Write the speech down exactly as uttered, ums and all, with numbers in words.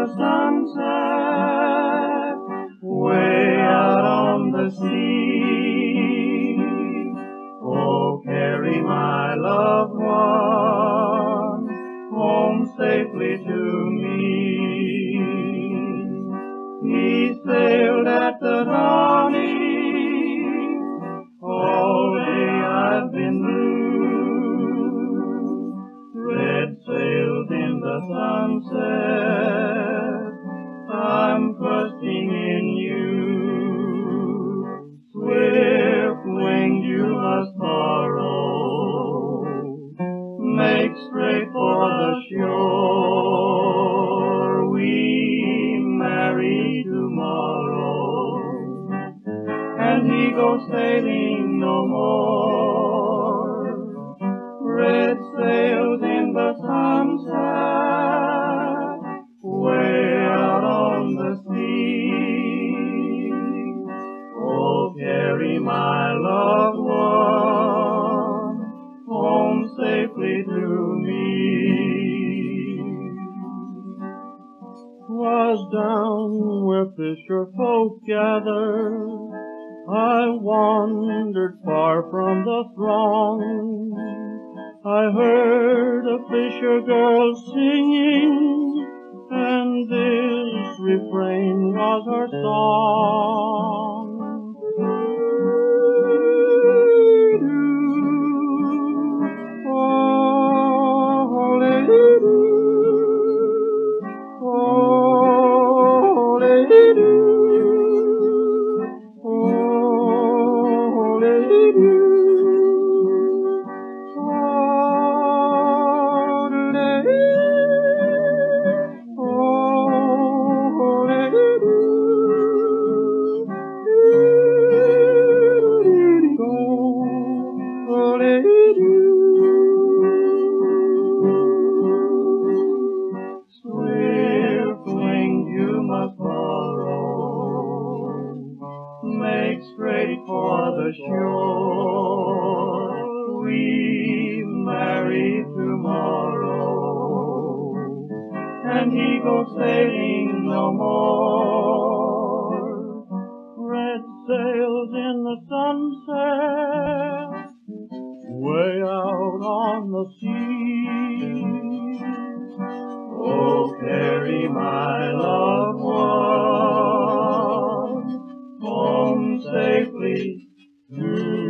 the sunset, way out on the sea. Oh, carry my loved one home safely to me. He sailed at the dawning, all day I've been blue. Red sails in the sunset, I'm trusting in you. Swift-winged you must borrow, make straight for the shore. We marry tomorrow, and he goes sailing no more. Red sails in the sunset, way out on the sea. Oh, carry my loved one home safely to me. 'Twas down where fisher folk gathered, I wandered far from the throng. I heard a fisher girl singing, and this refrain was her song. Oh, lady, oh, lady, oh, lady. Swift-winged you must borrow, make straight for the shore. We marry tomorrow, and he goes sailing no more. Red sails in the sunset, way out on the sea. Oh, carry my loved one home safely to